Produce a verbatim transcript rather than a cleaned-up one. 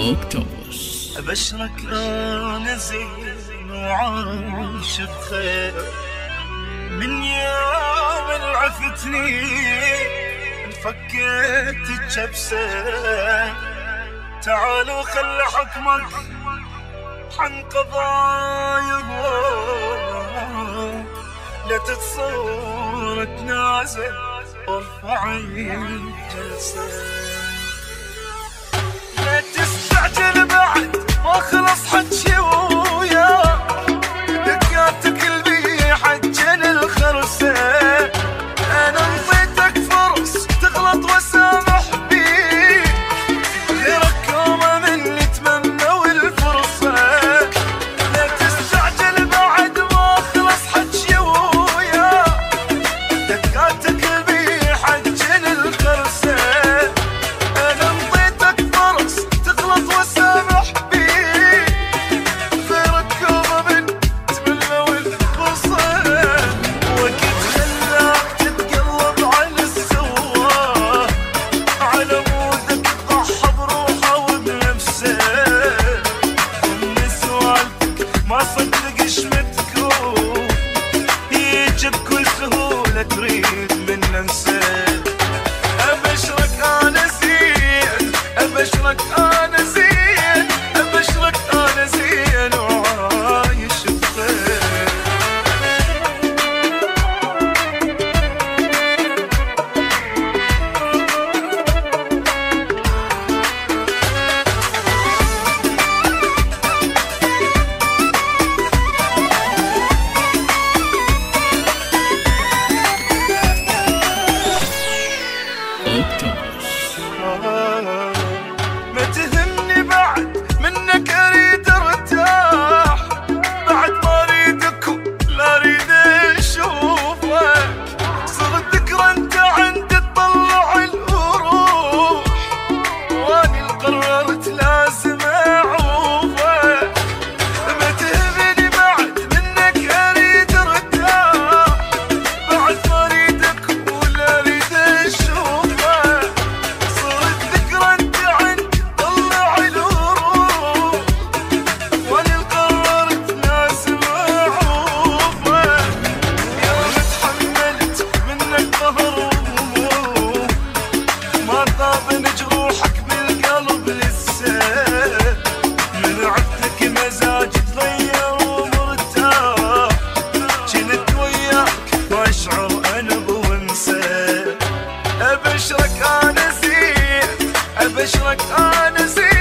أوكتوبوس. أبشرك أنا زين وعايش بخير من يوم اللي عفتني انفكيت الجبسة. تعالوا خلي حكمك عن قضايا لا تتصور تنازل وارفع الجلسة. لا تستعجل بعد ما خلص حجي ويا دقاتك البي حجن الخرسة. انا انطيتك فرص تغلط وسامح بيك غيرك يوم من يتمنوا الفرصة. لا تستعجل بعد ما خلص حجي ويا دقاتك البي حجن الخرسة. انا انطيتك فرص تغلط وسامح بيك غيرك يوم من يتمنوا الفرصة. وقت خلاك تتقلب على السواه على مودك تضحى بروحه وبنفسه. من سوالفك ما صدق شمتك يجي بكل سهولة تريد من نفسه. أبشرك أنا زين أبشرك أنا زين أبشرك أنا زين وعايش بخير. أوكتوبوس. ما تهمني بعد منك اريد ارتاح بعد ما اريدك لا اريد اشوفك. صرت ذكرى انت عندي تطلع الروح واني قررت لازم اعوفك. ما تهمني بعد منك اريد ارتاح بعد ما اريدك ولا اريد اشوفك. صرت ذكرى انت عندي تطلع الروح واني قررت لازم اعوفك. يوم تحملت منك ظهر وهموم ما طابن جروحك بالقلب لسه. من عدتك مزاجي تغير ومرتاح جنت وياك ما اشعر انا بونسه. ابشرك انا زين ابشرك انا زين